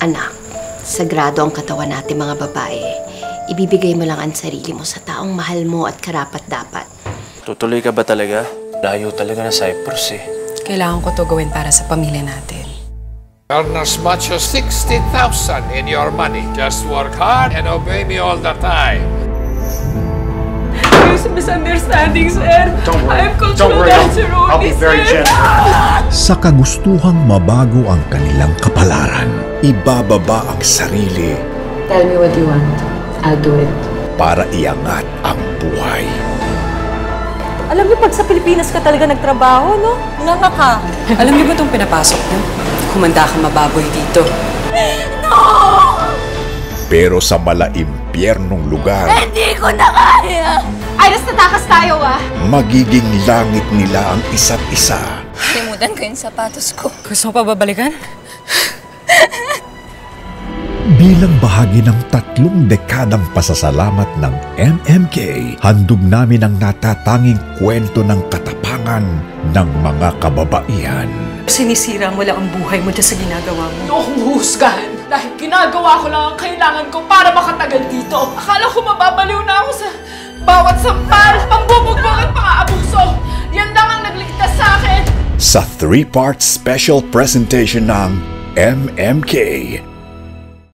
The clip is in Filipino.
Anak, sagrado ang katawan natin mga babae. Ibibigay mo lang ang sarili mo sa taong mahal mo at karapat-dapat. Tutuloy ka ba talaga? Layo talaga na Cyprus eh. Kailangan ko to gawin para sa pamilya natin. Earn as much as 60,000 in your money. Just work hard and obey me all the time. There's a misunderstanding, sir. I'm cultural dancer only, sir. Sa kagustuhang mabago ang kanilang kapalaran, ibababa ang sarili. Tell me what you want. I'll do it. Para iangat ang buhay. Alam niyo, pag sa Pilipinas ka talaga nagtrabaho, no? Nganga ka. Alam niyo ba itong pinapasok niyo? Humanda ka mababoy dito. Pero sa malaimpyernong lugar, Hindi ko na kaya! Iris, tatakas tayo, magiging langit nila ang isa't isa. Limutan ko yung sapatos ko. Gusto mo pa babalikan? Bilang bahagi ng 3 dekadang pasasalamat ng MMK, handog namin ang natatanging kwento ng katapangan ng mga kababaihan. Sinisira mo lang ang buhay mo dyan sa ginagawa mo. Hindi akong huhusgahan dahil ginagawa ko lang ang kailangan ko para makatagal dito. Akala ko mababaliw na ako sa bawat sampal, pambubugbog at pang-aabuso. Yan lang ang nagligtas sa akin. Sa 3-part special presentation ng MMK,